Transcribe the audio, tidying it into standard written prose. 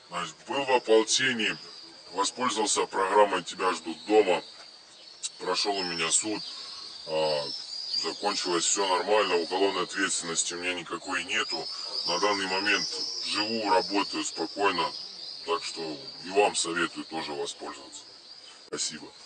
Значит, был в ополчении, воспользовался программой «Тебя ждут дома». Прошел у меня суд, закончилось все нормально, уголовной ответственности у меня никакой нету. На данный момент живу, работаю спокойно, так что и вам советую тоже воспользоваться. Спасибо.